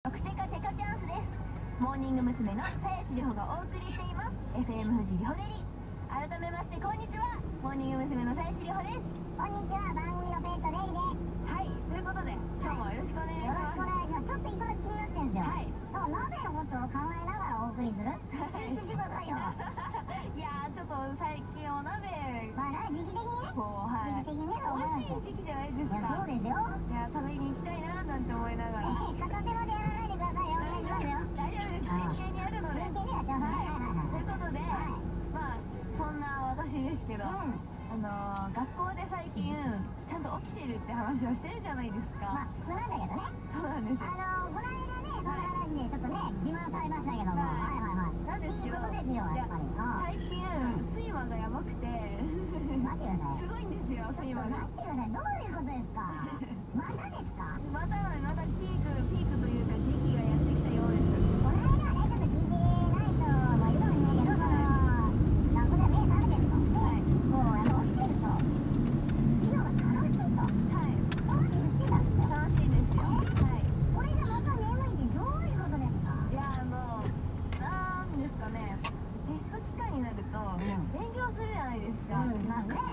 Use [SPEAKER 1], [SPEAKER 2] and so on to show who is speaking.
[SPEAKER 1] テカテカチャンスです。モーニング娘。の鞘師里穂がお送りしています FM 富士里穂デリ。改めましてこんにちは、モーニング娘。の鞘師里穂です。
[SPEAKER 2] こんにちは、番組のペットデイです。
[SPEAKER 1] はい、ということで今日もよろしくお願いし
[SPEAKER 2] よろ
[SPEAKER 1] ます。
[SPEAKER 2] しくお願いします。ちょっと一個だけ気になってるんですよ。
[SPEAKER 1] はい。
[SPEAKER 2] なんか鍋のことを考えながらお送りする集中してくださいよ。
[SPEAKER 1] いやー、ちょっと最近お鍋
[SPEAKER 2] まあね、時期的にね。
[SPEAKER 1] こう、はい、
[SPEAKER 2] 時期的にね、そう
[SPEAKER 1] 美
[SPEAKER 2] 思いますよ。
[SPEAKER 1] 味しい時期じゃないです
[SPEAKER 2] いや、
[SPEAKER 1] か。
[SPEAKER 2] そうですよ。
[SPEAKER 1] いや、食べに行きたいななんて思いながら
[SPEAKER 2] 片手までやらないでくださいよ。お願いしますよ。
[SPEAKER 1] 大丈夫です。真剣にやるので。
[SPEAKER 2] 真剣にやってますね。
[SPEAKER 1] ということで、
[SPEAKER 2] は
[SPEAKER 1] まあそんな私ですけど、学校で最近ちゃんと起きてるって話をしてるじゃないですか。
[SPEAKER 2] まあ、普通なんだけどね。
[SPEAKER 1] そうなんですよ。
[SPEAKER 2] この間ね、その話でちょっとね、自慢されましたけども。
[SPEAKER 1] なんですけど、
[SPEAKER 2] いいことですよ、やっぱり。
[SPEAKER 1] 最近睡魔がやばくて
[SPEAKER 2] 待ってください。
[SPEAKER 1] すごいんですよ、睡魔が。
[SPEAKER 2] 待ってください。どういうことですか。またですか。
[SPEAKER 1] またピークというか時期がやってきたようです。
[SPEAKER 2] この間はね、ちょっと聞いてない人もいるかもしれないけど、学校で目覚めてると。で、もう起きてると。授業が楽しいと。
[SPEAKER 1] はい。
[SPEAKER 2] そう言ってたんですよ。
[SPEAKER 1] 楽しいですよ。はい。
[SPEAKER 2] これがまた眠いってどういうことですか。
[SPEAKER 1] いや、なんですかね。テスト期間になると勉強するじゃないですか。
[SPEAKER 2] まあね、